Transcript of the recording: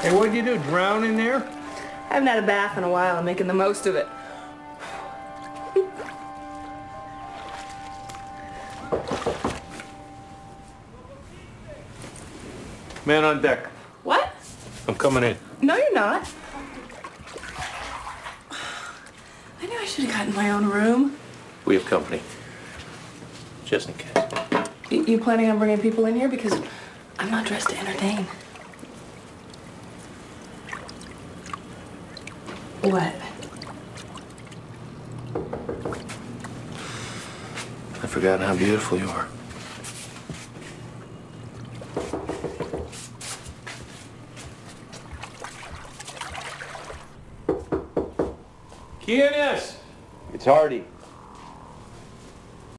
Hey, what'd you do, drown in there? I haven't had a bath in a while. I'm making the most of it. Man on deck. What? I'm coming in. No, you're not. I knew I should have gotten my own room. We have company. Just in case. You planning on bringing people in here? Because I'm not dressed to entertain. What? I've forgotten how beautiful you are. ¿Quién es? It's Hardy.